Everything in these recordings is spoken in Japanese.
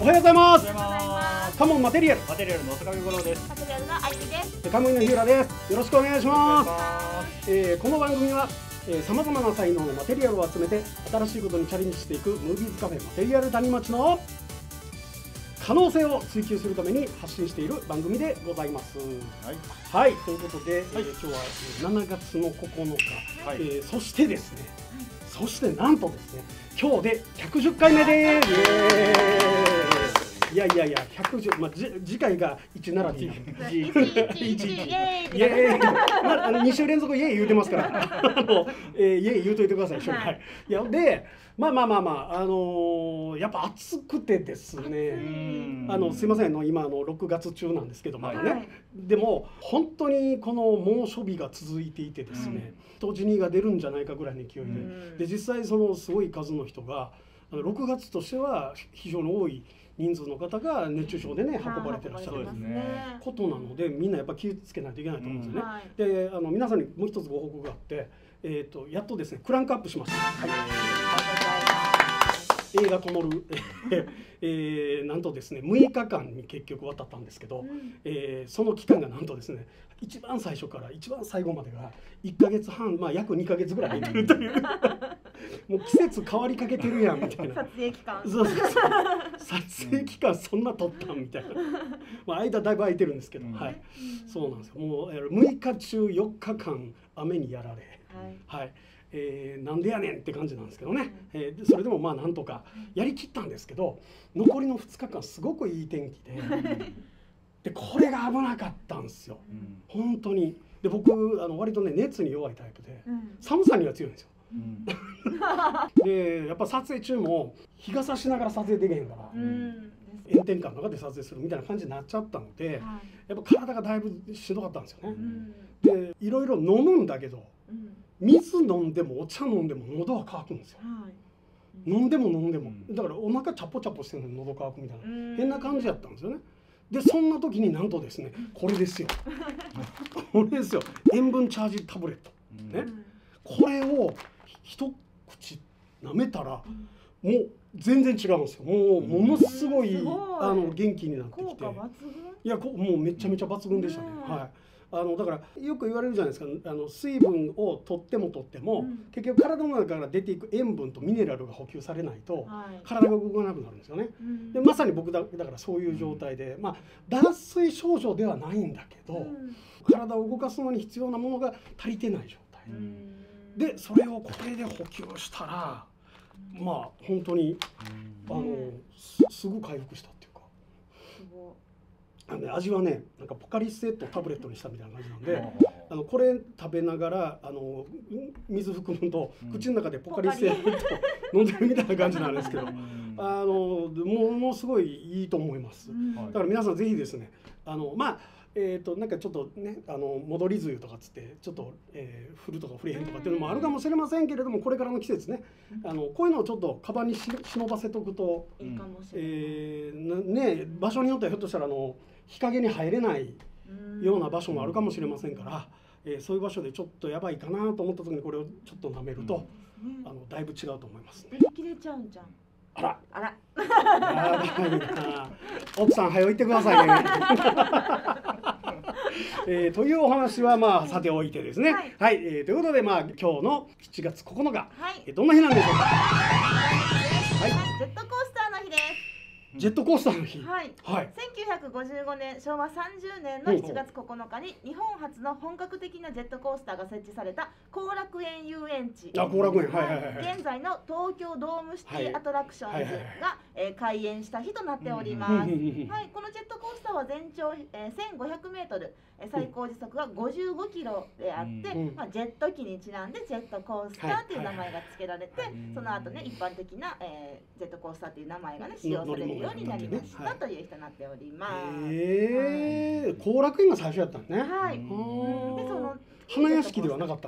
おはようございます。 おはようございます。 カモンマテリアル。 マテリアルの坂上五郎です。 マテリアルのあゆみです。 カムイの日浦です。よろしくお願いします。 ますこの番組はさまざまな才能のマテリアルを集めて新しいことにチャレンジしていくムービーズカフェマテリアル谷町の可能性を追求するために発信している番組でございます。はい、ということで、今日は7月の9日、 はい、 そしてですね、そしてなんとですね、今日で110回目です。いや110、まあ、次回が1ならT、 111 イエーイ、2週連続イエーイ言うてますから、イエーイ言うといてください、一緒に。はい、いやで、やっぱ暑くてですね、すいません、今6月中なんですけど、まだね、 はい、 でも本当にこの猛暑日が続いていてですね、人死にが出るんじゃないかぐらいの勢いで、実際そのすごい数の人が6月としては非常に多い人数の方が熱中症でね運ばれてらっしゃることなので、みんなやっぱ気をつけないといけないと思うんですよね。で皆さんにもう一つご報告があって、やっとですねクランクアップしました。映画ともるなんとですね6日間に結局渡ったんですけど、その期間がなんとですね一番最初から一番最後までが1ヶ月半、約2ヶ月ぐらい入ってるというもう季節変わりかけてるやんみたいな。 撮影期間。 そう撮影期間そんな取ったんみたいな。間だいぶ空いてるんですけど、はい、そうなんですよ。もう6日中4日間雨にやられ、はい。なんでやねんって感じなんですけどね、それでもまあなんとかやりきったんですけど、残りの2日間すごくいい天気でこれが危なかったんですよ、本当に。で僕割とね熱に弱いタイプで、寒さには強いんですよ。でやっぱ撮影中も日が差しながら撮影できへんから、炎天下の中で撮影するみたいな感じになっちゃったので、やっぱ体がだいぶしんどかったんですよね。でいろいろ飲むんだけど、水飲んでもお茶飲んでも喉は渇くんですよ。飲んでもだからお腹チャポチャポしてるのに喉渇くみたいな変な感じやったんですよね。でそんな時になんとですねこれですよこれですよ、塩分チャージタブレット、ね、これを一口舐めたらもう全然違うんですよ。もうものすごい元気になってきて、いやもうめちゃめちゃ抜群でしたね。はい、だからよく言われるじゃないですか、水分を取っても結局体の中から出ていく塩分とミネラルが補給されないと体が動かなくなるんですよね。でまさに僕だからそういう状態で、脱水症状ではないんだけど、体を動かすのに必要なものが足りてない状態で、それをこれで補給したら本当にすぐ回復したっていうか。味はね、なんかポカリスエットタブレットにしたみたいな感じなんで、これ食べながら水含むと口の中でポカリスエット飲んでるみたいな感じなんですけど、ものすごいいいと思います。だから皆さんぜひですね、なんかちょっとね戻り梅雨とかつってちょっと、降るとか降れへんとかっていうのもあるかもしれませんけれども、これからの季節ね、こういうのをちょっとカバンに忍ばせとくといいかもしれない。場所によってはひょっとしたら日陰に入れないような場所もあるかもしれませんから、そういう場所でちょっとやばいかなと思った時にこれをちょっと舐めると、だいぶ違うと思いますね。 売り切れちゃうんじゃん。 あらやばいな。奥さん早いってくださいね。というお話はさておいてですね。はい、ということで今日の7月9日、どんな日なんでしょうか。 はい、ジェットコースターの日です。 ジェットコースターの日。 はい。1955年昭和30年の7月9日に日本初の本格的なジェットコースターが設置された後楽園遊園地。 後楽園。 現在の東京ドームシティアトラクションズが開園した日となっております。はい、このジェットコースターは全長1500メートル、最高時速が55キロであって、ジェット機にちなんでジェットコースターという名前が付けられて、その後ね一般的なジェットコースターという名前がね使用されるようになりましたという日となっております。 後楽園が最初やったんね。 はい。でその花屋敷ではなかったんや。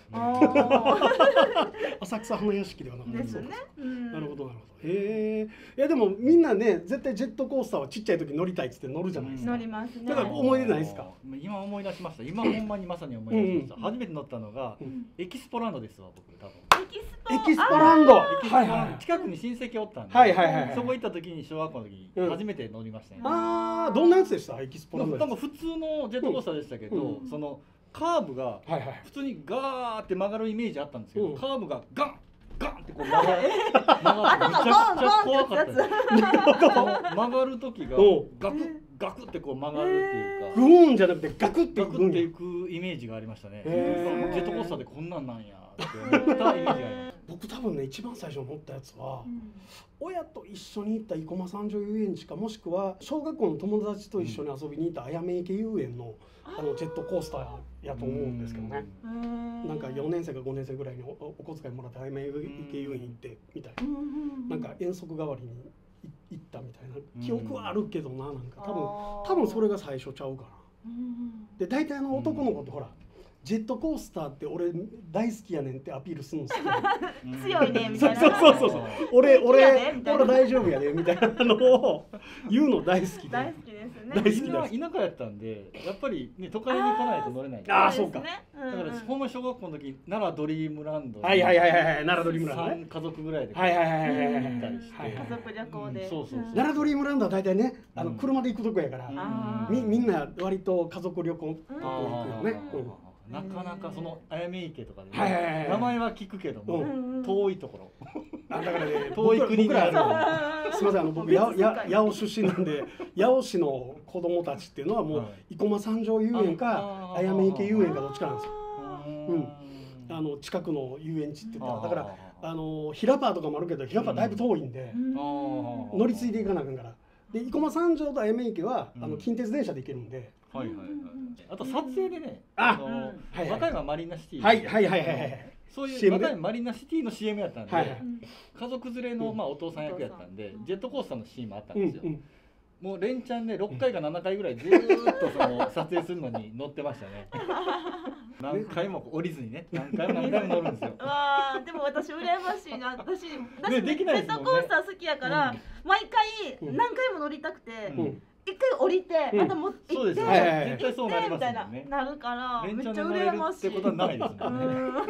浅草花屋敷ではなかったですね。 なるほどなるほど。いやでもみんなね絶対ジェットコースターはちっちゃい時乗りたいっつって乗るじゃないですか。 乗りますね。 だから思い出ないですか。 今思い出しました。今ほんまにまさに思い出しました。初めて乗ったのがエキスポランドですわ僕多分。 エキスポランド。はいはい。 近くに親戚おったんで、そこ行った時に小学校の時に初めて乗りましたね。 ああどんなやつでしたエキスポランド。 多分普通のジェットコースターでしたけど、そのカーブが普通にガーって曲がるイメージあったんですけど、カーブがガンガンってこう曲がる。めちゃくちゃ怖かったです。曲がる時がガクガクってこう曲がるっていうか、 グーンじゃなくてガクっていくイメージがありましたね。ジェットコースターでこんなんなんやって思ったイメージがあります。 僕多分ね一番最初に乗ったやつは、親と一緒に行った生駒三条遊園地か、もしくは小学校の友達と一緒に遊びに行ったあやめ池遊園のジェットコースターやと思うんですけどね。なんか4年生か5年生ぐらいにお小遣いもらってあやめ池遊園行ってみたいな、なんか遠足代わりに行ったみたいな記憶はあるけどな、なんか多分それが最初ちゃうかな。で大体男の子ってほらジェットコースターって俺大好きやねんってアピールするんですよ。 強いねみたいな。 そう俺大丈夫やでみたいなのを言うの大好きで。 大好きですね。 大好き田舎やったんでやっぱりね都会に行かないと乗れない。 ああそうか。 だからほんま小学校の時奈良ドリームランド。 はい奈良ドリームランドね。 3家族ぐらいで行ったりして。 家族旅行で。 奈良ドリームランドは大体ね車で行くとこやからみんな割と家族旅行とか行くよね。 なかなかそのあやめ池とかで名前は聞くけども遠いところ、 だからね遠い国がある。すみません僕八尾出身なんで八尾市の子供たちっていうのはもう生駒三条遊園かあやめ池遊園かどっちかなんですよ。近くの遊園地って言ったらだから平パーとかもあるけど平パーだいぶ遠いんで乗り継いでいかなあかんから。で生駒三条とあやめ池は近鉄電車で行けるんで。 あと撮影でね、和歌山マリーナシティ、そういう和歌山マリーナシティの CM やったんで、家族連れのお父さん役やったんで、ジェットコースターのシーンもあったんですよ。もう連チャンで6回か7回ぐらいずーっとその撮影するのに乗ってましたね。何回も降りずにね、何回も乗るんですよ。 わあ、でも私羨ましいな。私ジェできないですもんね。 ットコースター好きやから毎回何回も乗りたくて。一回降りて、またも行ってみたいななるからめっちゃ羨ましい。 ってことはないですもんね。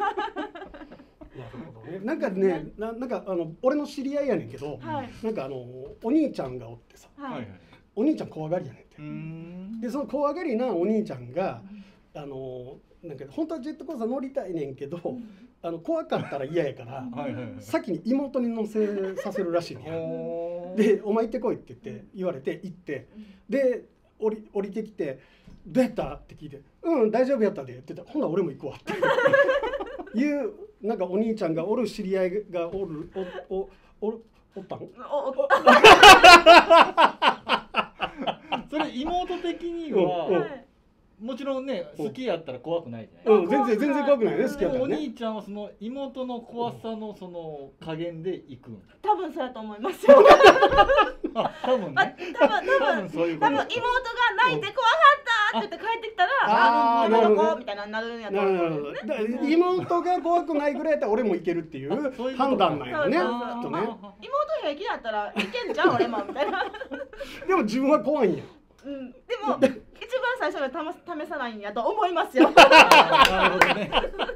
なんかね、なんか俺の知り合いやねんけど、なんかお兄ちゃんがおってさ、お兄ちゃん怖がりやねんって。でその怖がりなお兄ちゃんがなんか本当はジェットコースター乗りたいねんけど、怖かったら嫌やから先に妹に乗せさせるらしいねん。でお前行ってこいって言われて行って、で降りてきてどうやったって聞いて、大丈夫やったでって言ったら、ほんなら俺も行くわっていうなんかお兄ちゃんがおる知り合いがおったん。 それ妹的にはもちろんね好きやったら怖くないじゃない。 全然怖くないね、好きやったらね。 お兄ちゃんはその妹の怖さのその加減で行くん。 多分そうやと思いますよ。 多分ね。多分そういうこと。 多分妹が泣いて怖かったって言って帰ってきたら、なるほどみたいななるんやと思うんですね。 妹が怖くないぐらいやったら俺もいけるっていう判断なんやね。きっとね。 妹平気だったらいけんじゃん俺もみたいな。 でも自分は怖いんや。 でも一番最初に試さないんやと思いますよ。 なるほどね。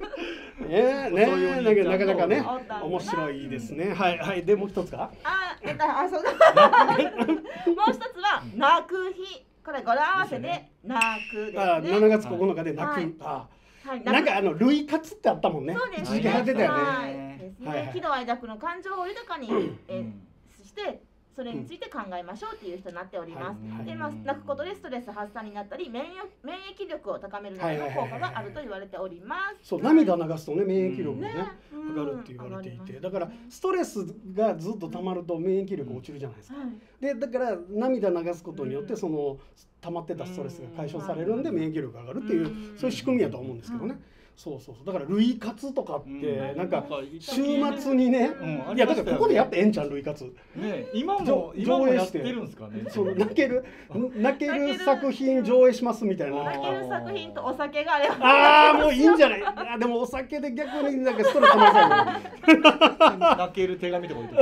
なかなかね面白いですね。はいでもう一つか。 そうだ。もう一つは泣く日。これ語呂合わせで泣くですね。 7月9日で泣く。なんか類活ってあったもんね。 一時期流行ってたよね。 喜怒哀楽の感情を豊かにして。それについて考えましょうっていう人になっております。で、泣くことでストレス発散になったり、免疫力を高めるなどの効果があると言われております。 そう、涙流すとね、免疫力もね、上がるって言われていて、だからストレスがずっと溜まると免疫力落ちるじゃないですか。で、だから涙流すことによってその溜まってたストレスが解消されるんで免疫力が上がるっていうそういう仕組みやと思うんですけどね。 そうだから類活とかってなんか週末にね、いやだからここでやってええんちゃん類活ね、今もやってるんですかね。 そう泣ける作品上映しますみたいな。 泣ける作品とお酒があれば。 ああもういいんじゃない。あでもお酒で逆になんかストレス溜まりそうな。泣ける手紙とか言って。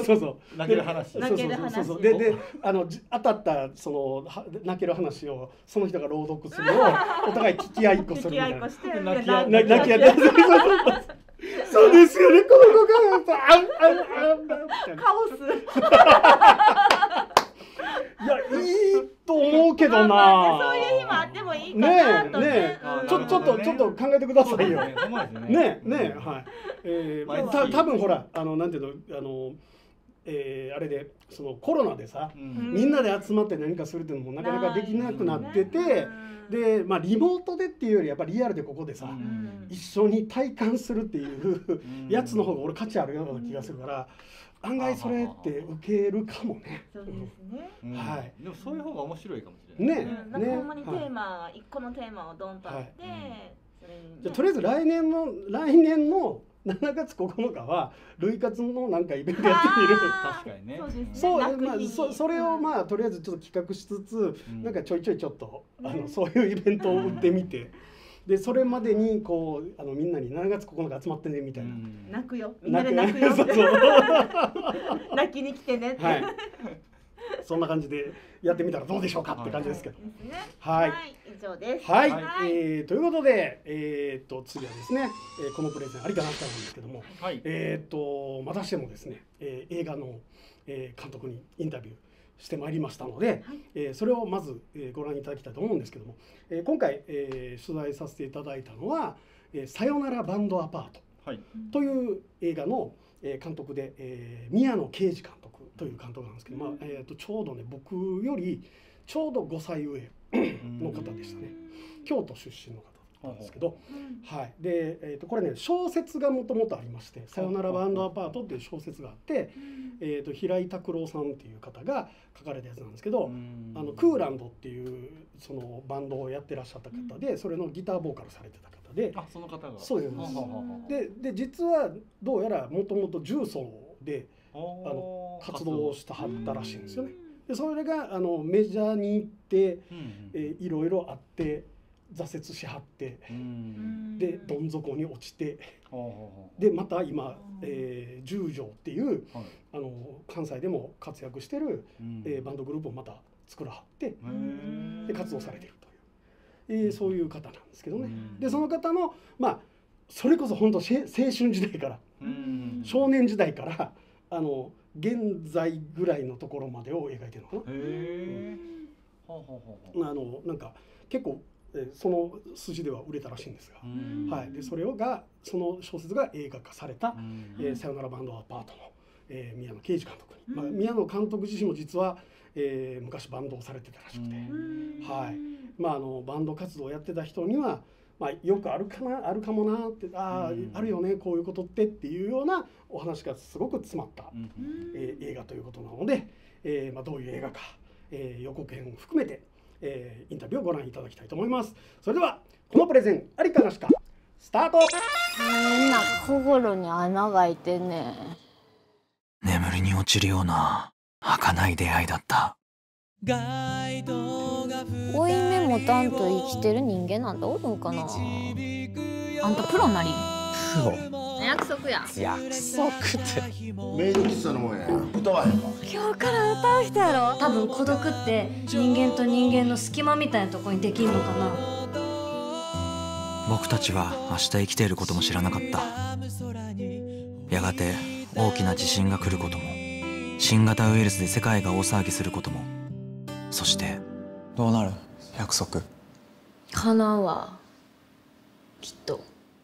そう泣ける話。 そうで当たったその泣ける話をその人が朗読するのをお互い聞き合いっこするみたいな。泣き合ってそうですよね、この子がカオス。 いやいいと思うけどな。 そういう日もあってもいいかなとね。 ちょっと考えてくださいよ。ねはい。多分ほらなんていうのあれでそのコロナでさ、みんなで集まって何かするっていうのもなかなかできなくなってて。でリモートでっていうよりやっぱりリアルでここでさ、一緒に体感するっていうやつの方が俺価値あるような気がするから案外それって受けるかもね。 そうですね。 はい。でもそういう方が面白いかもしれない。 なんかほんまにテーマ一個のテーマをドンとあって、 じゃとりあえず来年の7月9日は類活のなんかイベントやってみる。 確かにね。 それをまあとりあえずちょっと企画しつつ、なんかちょいちょっとそういうイベントを打ってみて、でそれまでにこうみんなに7月9日集まってねみたいな。 泣くよ。みんなで泣くよ。泣きに来てね。 はい。そんな感じでやってみたらどうでしょうかって感じですけど。 はい。以上です。 はい。ということで、次はですね、このプレゼンありかなったんですけども、またしてもですね、映画の監督にインタビューしてまいりましたので、それをまずご覧いただきたいと思うんですけども、今回取材させていただいたのは「さよならバンドアパート」という映画の監督で宮野圭司監督という監督なんですけど、ちょうどね僕よりちょうど5歳上の方でしたね。京都出身の方なんですけど、はい。でこれね小説がもともとありまして「さよならバンドアパート」っていう小説があって、平井拓郎さんっていう方が書かれたやつなんですけど、クーランドっていうそのバンドをやってらっしゃった方で、それのギターボーカルされてた方で、 その方がそうです。で実はどうやらもともと重曹で活動をしたはったらしいんですよね。でそれがメジャーに行っていろいろあって挫折しはってでどん底に落ちてでまた今十条っていう関西でも活躍してるバンドグループをまた作らはってで活動されているというそういう方なんですけどね。でその方のまあそれこそ本当青春時代から少年時代から現在ぐらいのところまでを描いてるのかな。なんか結構その筋では売れたらしいんですが、はい。でそれがその小説が映画化された「さよならバンドアパート」の宮野圭司監督に、宮野監督自身も実は昔バンドをされてたらしくて、はい。バンド活動をやってた人にはよくあるかもなってあるよねこういうことってっていうようなお話がすごく詰まった映画ということなので、どういう映画か予告編含めてインタビューをご覧いただきたいと思います。それではこのプレゼンありかなしかスタート。 みんな心に穴が開いてね。 眠りに落ちるような儚い出会いだった。 負い目持たんと生きてる人間なんておるんかな。 あんたプロなり。 プロ？ 約束や。 約束って。 メイド喫茶のもんや。歌わへんか。 今日から歌う人やろ。多分孤独って人間と人間の隙間みたいなとこにできんのかな。 僕たちは明日生きていることも知らなかった。やがて大きな地震が来ることも、新型ウイルスで世界が大騒ぎすることも、そしてどうなる？約束叶うわ、きっと。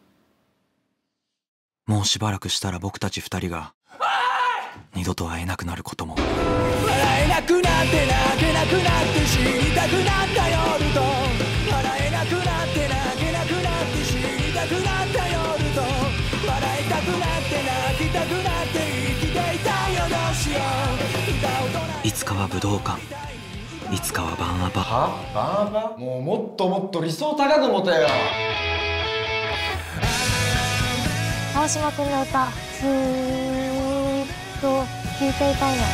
もうしばらくしたら僕たち2人が二度と会えなくなることも。 笑えなくなって泣けなくなって死にたくなった夜と、笑えなくなって泣けなくなって死にたくなった夜と、笑いたくなって泣きたくなって生きていたよどうしよう。 いつかは武道館、いつかはバンアパ。 バンアパ？もうもっともっと理想高く持てよ。 川島君の歌ずーっと聴いていたいの。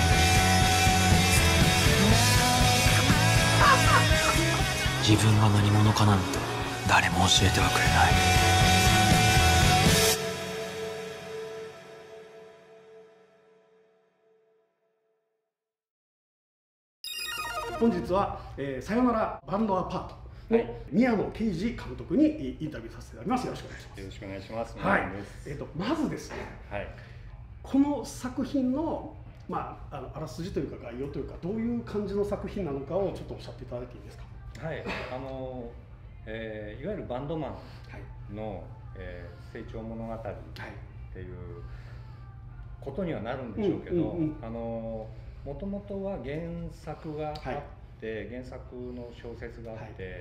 自分が何者かなんて誰も教えてはくれない。 本日は、さよならバンドアパートの宮野啓二監督にインタビューさせていただきます。よろしくお願いします。 よろしくお願いします。 はい。まずですね、はい、この作品のあらすじというか概要というかどういう感じの作品なのかをちょっとおっしゃっていただいていいですか。 はい。いわゆるバンドマンの、成長物語っていうことにはなるんでしょうけど、もともとは原作があって、原作の小説があって、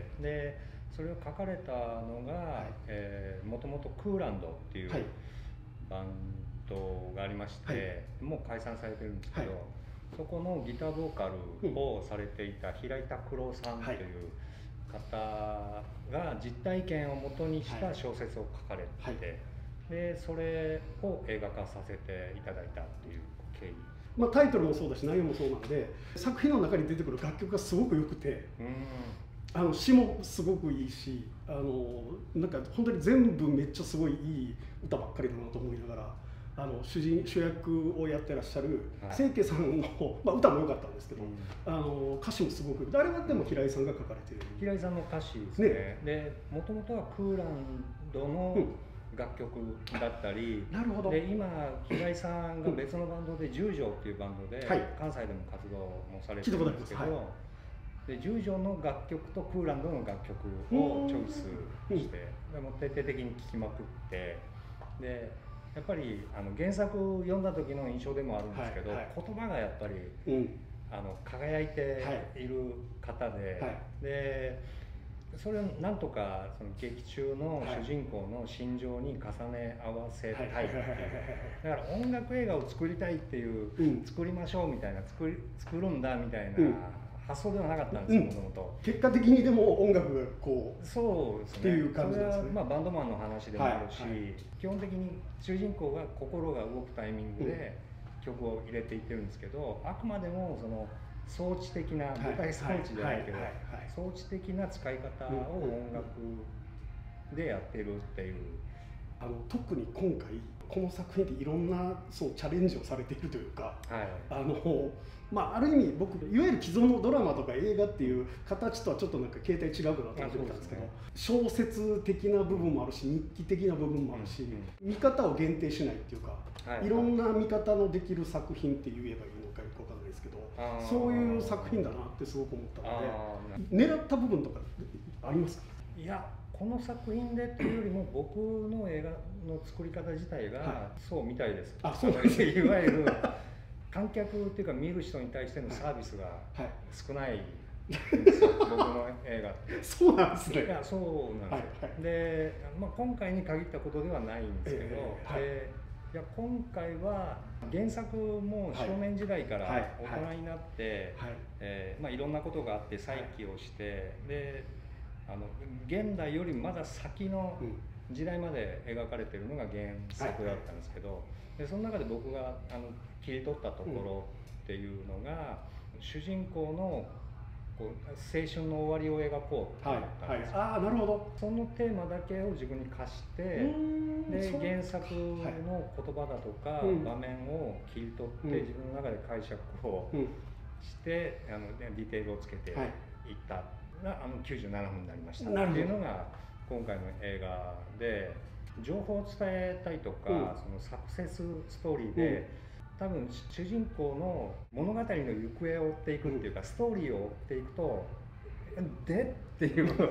でそれを書かれたのがもともとクーランドっていうバンドがありまして、もう解散されてるんですけど、そこのギターボーカルをされていた平井拓郎さんという方が実体験をもとにした小説を書かれて、でそれを映画化させていただいたっていう経緯。 タイトルもそうだし内容もそうなんで、作品の中に出てくる楽曲がすごく良くて、詩もすごくいいし、なんか本当に全部めっちゃすごいいい歌ばっかりだなと思いながら、主役をやってらっしゃる清家さんの、歌も良かったんですけど、歌詞もすごく、あれはでも平井さんが書かれている。 平井さんの歌詞ですね。で、もともとはクーランドの楽曲だったり、で今平井さんが別のバンドで十条っていうバンドで関西でも活動もされてるんですけど、で十条の楽曲とクーランドの楽曲をチョイスして、でも徹底的に聴きまくって、でやっぱり原作読んだ時の印象でもあるんですけど、言葉がやっぱり、輝いている方で、でそれをなんとかその劇中の主人公の心情に重ね合わせたいっていう、だから音楽映画を作りたいっていう、作りましょうみたいな、作るんだみたいな発想ではなかったんですよ、もともと。 結果的にでも音楽がこう、 そうですね、 っていう感じですね。 それはバンドマンの話でもあるし、基本的に主人公が心が動くタイミングで曲を入れていってるんですけど、あくまでもその装置的な、舞台装置じゃないけど、装置的な使い方を音楽でやってるっていう。 特に今回この作品っていろんなチャレンジをされているというか、ある意味僕いわゆる既存のドラマとか映画っていう形とはちょっとなんか形態違うかなと思ってたんですけど、小説的な部分もあるし日記的な部分もあるし、見方を限定しないっていうか、いろんな見方のできる作品って言えばいいのかよくわかんないですけど、そういう作品だなってすごく思ったので、狙った部分とかありますか？ いや、この作品でっていうよりも僕の映画の作り方自体がそうみたいです。 そうなんですね。 いわゆる観客っていうか見る人に対してのサービスが少ないんですよ、僕の映画って。 そうなんですね。 いや、そうなんですよ。で、今回に限ったことではないんですけど、いや今回は原作も少年時代から大人になっていろんなことがあって再起をして、で現代よりまだ先の時代まで描かれているのが原作だったんですけど、でその中で僕が切り取ったところっていうのが、主人公のこう青春の終わりを描こうと思ったんですよ。 なるほど。 そのテーマだけを自分に課して、で原作の言葉だとか場面を切り取って自分の中で解釈をしてディテールをつけていったら97分になりましたっていうのが今回の映画で、情報を伝えたいとか、そのサクセスストーリーで、多分主人公の物語の行方を追っていくっていうか、ストーリーを追っていくとでっていうこと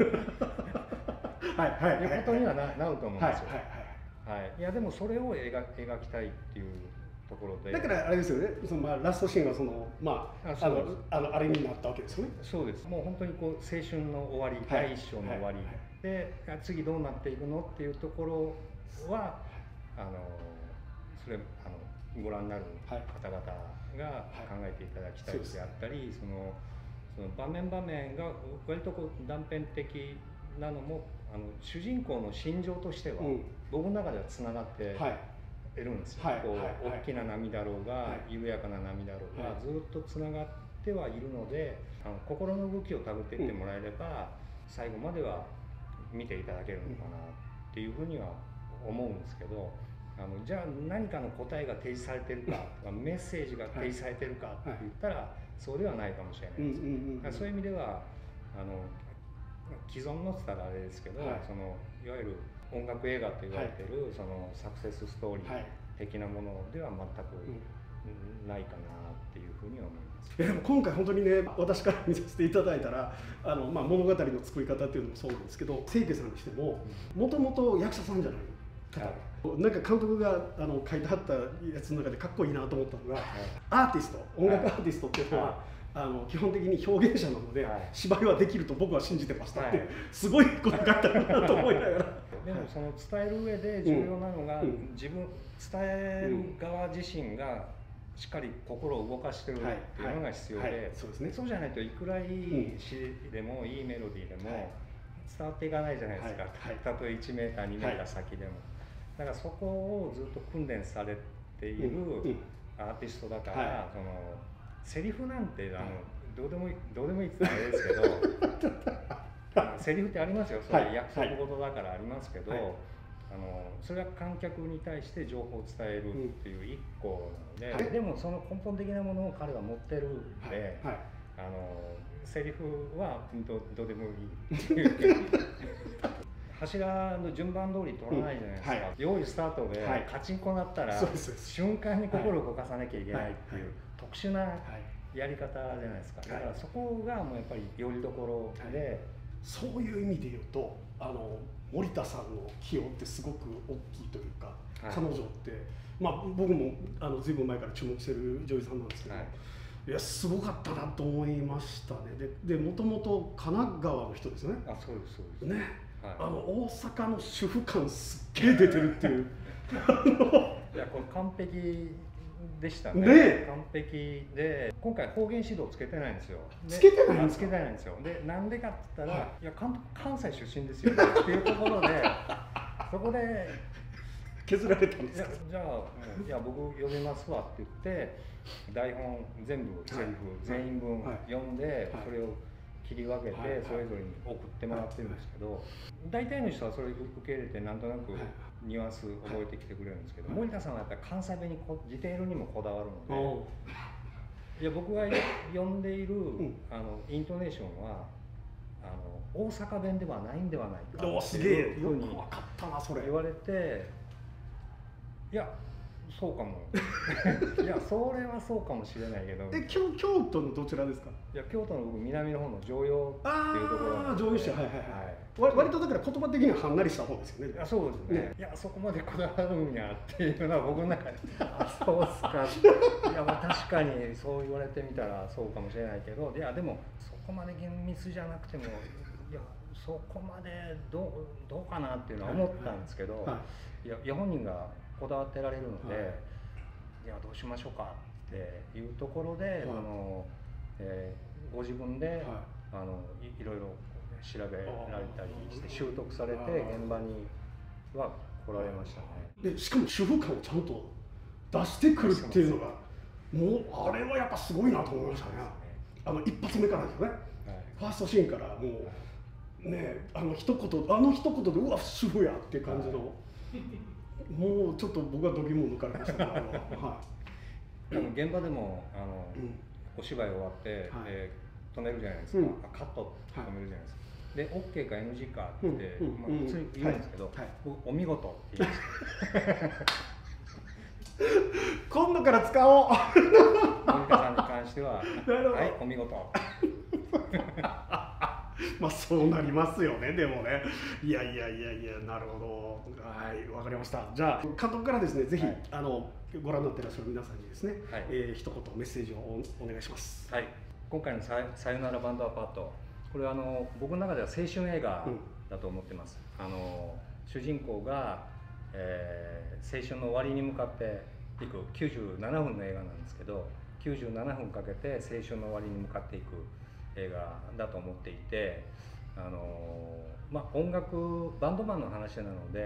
にはなると思うんですよ。いやでもそれを描きたいっていうところで、 だからあれですよね、ラストシーンはあれになったわけですよね。 そうです。もう本当にこう青春の終わり、第一章の終わりで、次どうなっていくのっていうところはそれご覧になる方々が考えていただきたいであったり、その場面場面が割とこう断片的なのも主人公の心情としては僕の中ではつながってるんですよ。こう大きな波だろうが、緩やかな波だろうが、ずっとつながってはいるので、心の動きをたぐっていってもらえれば、最後までは見ていただけるのかなっていうふうには思うんですけど、じゃあ何かの答えが提示されてるかとかメッセージが提示されてるかって言ったらそうではないかもしれないです。そういう意味では既存のって言ったらあれですけど、そのいわゆる音楽映画と言われてるそのサクセスストーリー的なものでは全くないかなっていうふうには思います。 でも今回本当にね、私から見させていただいたら物語の作り方っていうのもそうなんですけど、清家さんにしてももともと役者さんじゃない、なんか監督が書いてあったやつの中でかっこいいなと思ったのが、アーティスト、音楽アーティストっていうのは基本的に表現者なので、芝居はできると僕は信じてましたって、すごいこと書いてあるなと思いながら。 でもその伝える上で重要なのが、自分伝える側自身がしっかり心を動かしてるっていうのが必要で、そうじゃないといくらいい詩でもいいメロディーでも伝わっていかないじゃないですか。たとえ1メーター2メーター先でも。だからそこをずっと訓練されているアーティストだから、そのセリフなんてどうでもいいってあれですけどセリフってありますよ、それ約束事だからありますけど、それは観客に対して情報を伝えるっていう一個なので、でもその根本的なものを彼は持ってるんで、セリフはどうでもいいっていう柱の順番通り取らないじゃないですか。用意スタートでカチンコなったら瞬間に心を動かさなきゃいけないっていう特殊なやり方じゃないですか。だからそこがもうやっぱりよりどころで、 そういう意味で言うと森田さんの起用ってすごく大きいというか、彼女って僕もずいぶん前から注目してる女優さんなんですけど、いやすごかったなと思いましたね。でもともと神奈川の人ですね。 そうですそうですね。大阪の主婦感すっげえ出てるっていういやこれ完璧でしたね。完璧で、今回方言指導つけてないんですよ。 つけてないんですよ。でなんでかって言ったら、いや関西出身ですよねっていうところでそこで削られたんですか。 じゃあいや僕読みますわって言って台本全部セリフ全員分読んで、それを切り分けてそれぞれに送ってもらってるんですけど、大体の人はそれ受け入れてなんとなくニュアンス覚えてきてくれるんですけど、森田さんはやっぱり関西弁にディテールにもこだわるので、いや僕が読んでいるイントネーションは大阪弁ではないんではないかっていうふうに言われて、いやそうかもいやそれはそうかもしれないけど、 京都のどちらですか。 いや京都の僕南の方の常陽っていうところ常陽市、割とだから言葉的にははんなりした方ですよね。 そうですね。いやそこまでこだわるんやっていうのは僕の中でそうっすかいや確かにそう言われてみたらそうかもしれないけど、いやでもそこまで厳密じゃなくても、いやそこまでどうかなっていうのは思ったんですけど、いや本人がこだわってられるので、いやどうしましょうかっていうところで、ご自分でいろいろ調べられたりして習得されて現場には来られましたね。 でしかも主婦感をちゃんと出してくるっていうのがもうあれはやっぱすごいなと思いましたね。一発目からですよね。ファーストシーンからもうね一言でうわ主婦やっていう感じの、もうちょっと僕は度肝を抜かれましたね。 現場でもお芝居終わって、止めるじゃないですか、カット止めるじゃないですか。で OK か NG かって普通に言うんですけど、お見事って言います今度から使おう森田さんに関してははいお見事そうなりますよね。でもね、いやなるほど、はいわかりました。じゃあ監督からですね、ぜひご覧になっていらっしゃる皆さんにですね、一言メッセージをお願いします。 はい、今回のさよならバンドアパート、これは僕の中では青春映画だと思ってます。主人公が、青春の終わりに向かっていく97分の映画なんですけど、97分かけて青春の終わりに向かっていく映画だと思っていて、音楽バンドマンの話なので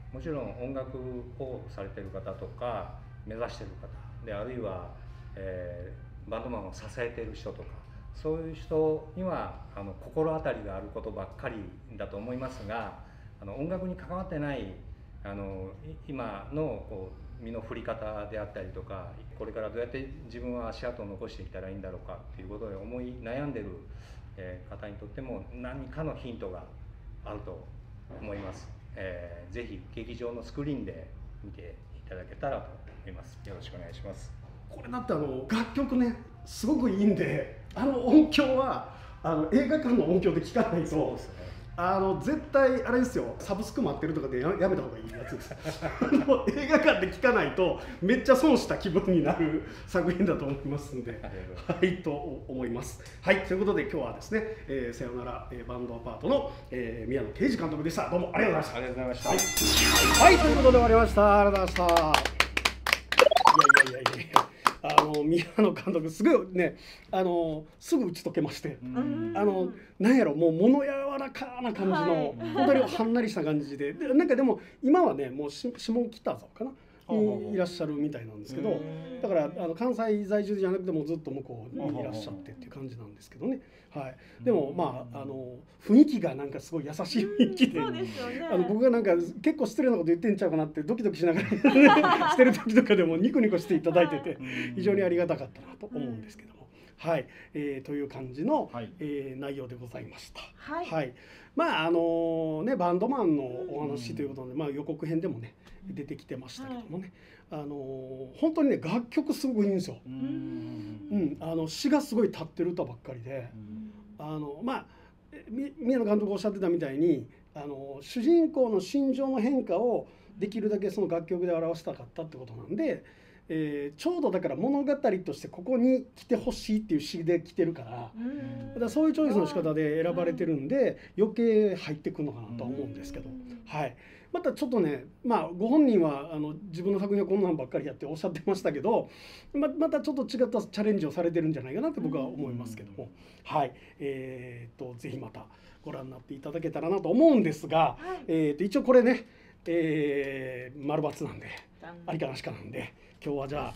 もちろん音楽をされてる方とか目指してる方で、あるいは、バンドマンを支えている人とか、そういう人には心当たりがあることばっかりだと思いますが、音楽に関わってない今の身の振り方であったりとか、これからどうやって自分は足跡を残していったらいいんだろうかっていうことで思い悩んでる方にとっても何かのヒントがあると思います。ぜひ劇場のスクリーンで見ていただけたらと思います。よろしくお願いします。 これだって楽曲ねすごくいいんで、音響は映画館の音響で聴かないと。そうですね。絶対あれですよ、サブスク待ってるとかでやめた方がいいやつです。映画館で聴かないとめっちゃ損した気分になる作品だと思いますんで、はいと思います。はい、ということで今日はですね、さよならバンドアパートの宮野啓二監督でした。どうもありがとうございました。 ありがとうございました。 はい、ということで終わりました。ありがとうございました。いや宮野監督すごいね、すぐ打ち解けまして、なんやろ、もう物柔らかな感じの、本当にはんなりした感じで、なんかでも今はねもう下北沢かなにいらっしゃるみたいなんですけど、だから関西在住じゃなくてもずっと向こうにいらっしゃってっていう感じなんですけどね。はい、でもまあ雰囲気がなんかすごい優しい雰囲気で、僕がなんか結構失礼なこと言ってんちゃうかなってドキドキしながらしてる時とかでもニコニコしていただいてて非常にありがたかったなと思うんですけども、はい、という感じの内容でございました。はい、まあねバンドマンのお話ということで、まあ予告編でもね出てきてましたけどもね、本当にね楽曲すごいいいんですよ。詩がすごい立ってる歌ばっかりで、まあ宮野監督おっしゃってたみたいに主人公の心情の変化をできるだけその楽曲で表したかったってことなんで、ちょうどだから物語としてここに来てほしいっていう詩で来てるから、だからそういうチョイスの仕方で選ばれてるんで余計入ってくるのかなとは思うんですけど、はい。またちょっとね、まあご本人は自分の作品はこんなんばっかりやっておっしゃってましたけど、またちょっと違ったチャレンジをされてるんじゃないかなって僕は思いますけども、はい、ぜひまたご覧になっていただけたらなと思うんですが、一応これね、丸×なんでありかなしかなんで、今日はじゃあ、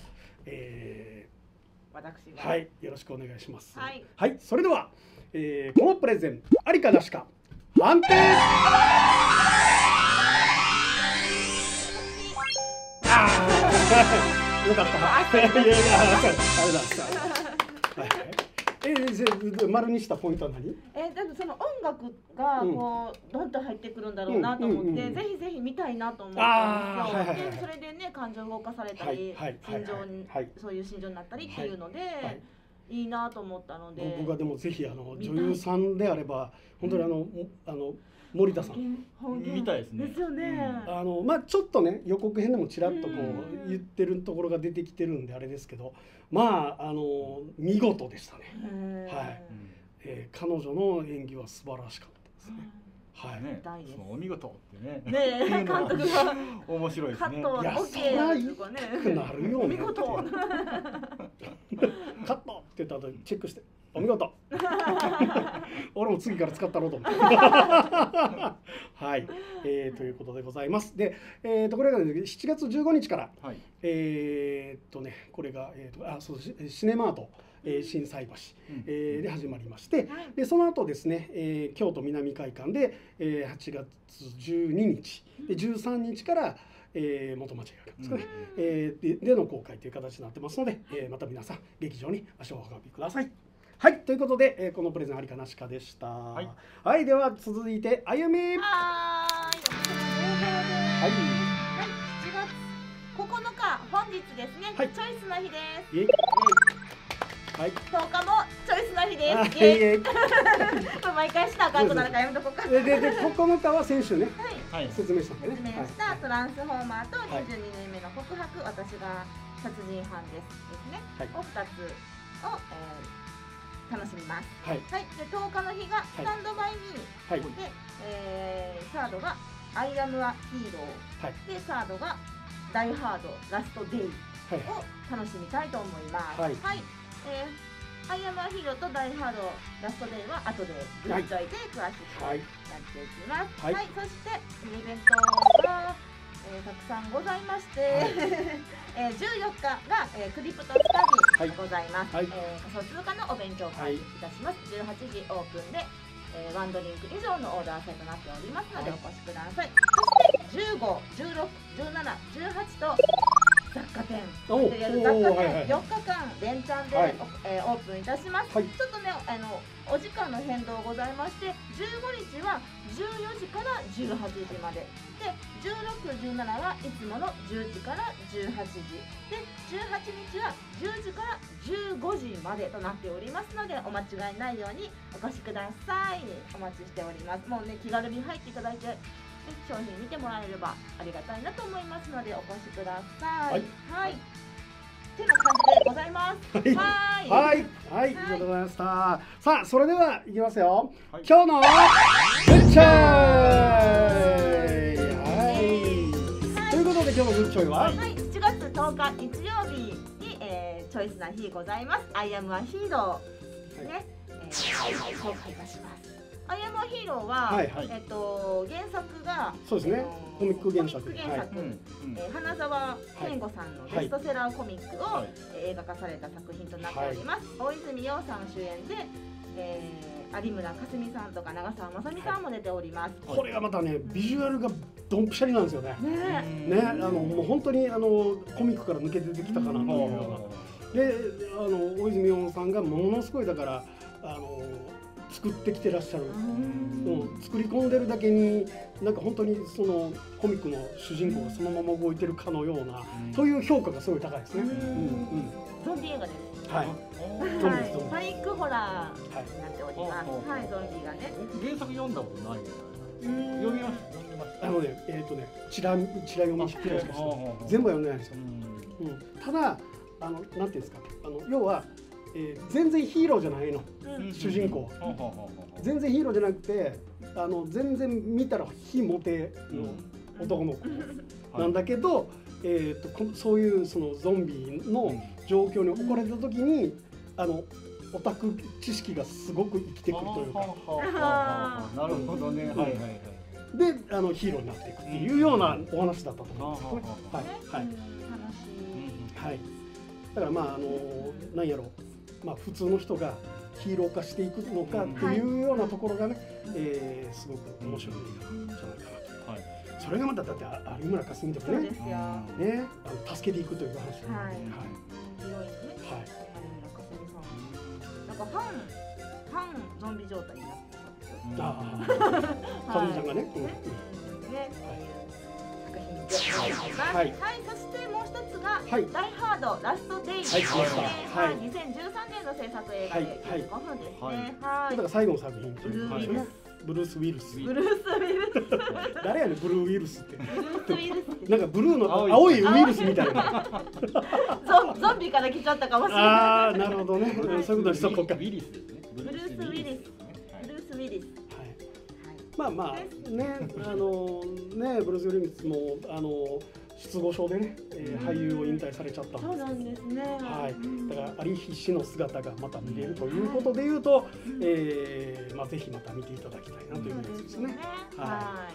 私がはいよろしくお願いします。はい、それでは、このプレゼンありかなしか判定。よかった。いやいや、あれだ。丸にしたポイントは何？ でもその音楽がこうドンと入ってくるんだろうなと思って、ぜひぜひ見たいなと思ったんですよ。でそれでね感情動かされたり、そういう心情になったりっていうので。いいなと思ったので、 僕はでもぜひ女優さんであれば本当に森田さんみたいですね。 ですよね。 まあちょっとね予告編でもちらっとこう言ってるところが出てきてるんであれですけど、まあ見事でしたね。はい。彼女の演技は素晴らしかったですね。はい。 ね、お見事ってね。 ね、監督が面白いですね。 いや、そりゃ言いたくなるよね。 お見事。 カットって言った後チェックしてお見事。俺も次から使ったろうと思って。はい、ということでございます。で、これが7月15日から、これがシネマート。心斎橋、で始まりまして、でその後ですね、京都南会館で、8月12日で13日から元町映画館ですかね、での公開という形になってますので、また皆さん劇場に足をお運びください。はい、ということで、このプレゼンありかなしかでした。はい、では続いてあゆみ。 はい、7月9日本日ですね、チョイスの日です。 はい、 10日もチョイスの日です。毎回したアカウントなのかやめとこうか。 で9日は先週ね、説明したんでね。 説明したトランスフォーマーと22年目の告白、私が殺人犯ですね。を2つを楽しみます。はい。で10日の日がスタンドバイミーで、サードがアイアムアヒーローで、サードがダイハードラストデイを楽しみたいと思います。はい。アイアムアヒーローとダイハードラストデイは後でグッジョイで詳しくやっていきます。はい、そしてイベントがたくさんございまして、14日が、クリプトスタディございます。仮想通貨のお勉強会いたします。18時オープンで、ワンドリンク以上のオーダー制となっておりますのでお越しください。そして15、16、17、18と雑貨店雑貨店4日間連チャンで、オープンいたします。ちょっとねお時間の変動ございまして、15日は14時から18時までで、16、17はいつもの10時から18時で、18日は10時から15時までとなっておりますので、お間違いないようにお越しください。お待ちしております。もうね気軽に入っていただいて商品見てもらえればありがたいなと思いますのでお越しください。はい。ってな感じでございます。 はい、ありがとうございました。さあ、それではいきますよ。今日のグッチョイ。ということで今日のグッチョイは 7月10日日曜日にチョイスな日ございます。I am a hero ね、紹介いたします。アイアムアヒーローは、原作がそうですね、コミック原作、 花澤健吾さんのベストセラーコミックを映画化された作品となっております。大泉洋さん主演で、有村架純さんとか長澤まさみさんも出ております。 これがまたね、ビジュアルがドンピシャリなんですよね。もう本当にコミックから抜け出てきたかなというような。で、大泉洋さんがものすごいだから作ってきてらっしゃる、作り込んでるだけになんか本当にそのコミックの主人公がそのまま動いてるかのような、という評価がすごい高いですね。 ゾンビ映画です。 はい。 ファイクホラーになっております。はい、ゾンビがね。 原作読んだことないみたいな。読みました。 ちら読みしてます。全部は読んでないんですよ。ただなんていうんですか、要は全然ヒーローじゃないの、主人公全然ヒーローじゃなくて全然見たら非モテの男の子なんだけど、そういうそのゾンビの状況に置かれた時にオタク知識がすごく生きてくるというか、 なるほどね、はいはいはい、 でヒーローになっていくっていうようなお話だったと思うんですよね。はい。だからまあなんやろ、普通の人がヒーロー化していくのかっていうようなところがね、すごく面白いんじゃないかなと。それがまただって有村架純とかね、助けていくという話で、 広いですね。有村架純さん、なんか反ゾンビ状態になってたんですよ。架純ちゃんがね。 はい、そしてもう一つがダイハードラストデイですね。はい、2013年の制作映画で5分ですね。 だから最後の作品ということですね。ブルース・ウィルス。誰やねん、ブルー・ウィルスって。なんかブルーの青いウイルスみたいな。 ゾンビから来ちゃったかもしれない。 ああ、なるほどね。そういうことにしとこうか。 ウィリスですね。 ブルース・ウィリス。ブルース・ウィリス。 まあね、ブルース・ウィリスも失語症でね、俳優を引退されちゃったんです。 そうなんですね。 はい。だからあり必死の姿がまた見れるということでいうと、ぜひまた見ていただきたいなというやつですね。はい。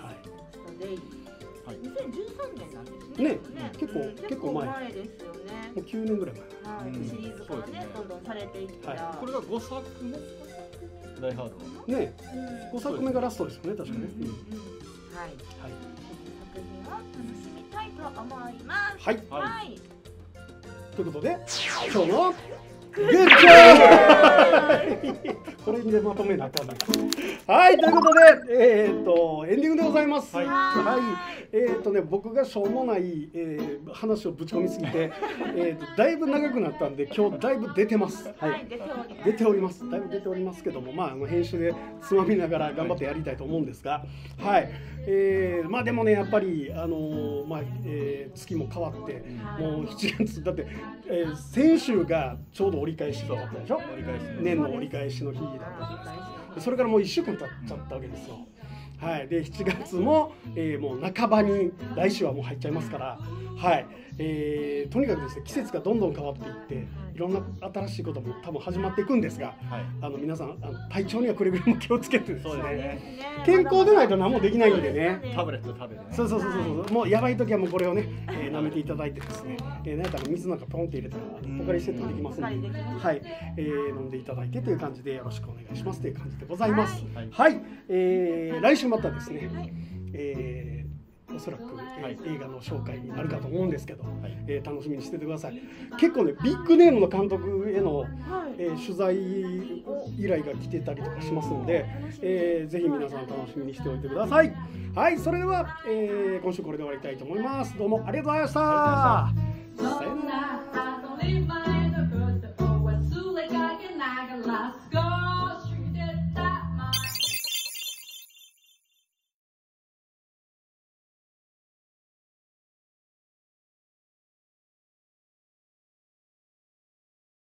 2013年なんですね。 結構前ですよね。 もう9年ぐらい前。シリーズからね、どんどんされていった。 これが5作目。ダイハードね、5作目がラストですよね、確かね。 はい。作品を楽しみたいと思います。 はい。ということで、今日のグッチョイこれでまとめなったんだ。はい、ということで、エンディングでございます。僕がしょうもない話をぶち込みすぎて、だいぶ長くなったんで、今日だいぶ出てます。はい、出ております。だいぶ出ておりますけども、編集でつまみながら頑張ってやりたいと思うんですが、はい。でもね、やっぱり月も変わって、もう7月だって、先週がちょうど折り返しだったでしょ。年の折り返しの日だったじゃないですか。それからもう1週間経っちゃったわけですよ。はい。で7月も、もう半ばに来週はもう入っちゃいますから、はい。 とにかくですね、季節がどんどん変わっていっていろんな新しいことも多分始まっていくんですが、皆さん体調にはくれぐれも気をつけてですね、健康でないと何もできないんでね。 タブレット食べてね。 そうもうやばい時はもうこれをね舐めていただいてですね、なんやったら水なんかポンって入れたらポカリセットできますので、はい、飲んでいただいてという感じでよろしくお願いしますという感じでございます。はい、来週またですね、おそらく、映画の紹介になるかと思うんですけど、楽しみにしててください。結構ねビッグネームの監督への、取材依頼が来てたりとかしますので、ぜひ皆さん楽しみにしておいてください。はい、それでは、今週これで終わりたいと思います。どうもありがとうございました。さよなら。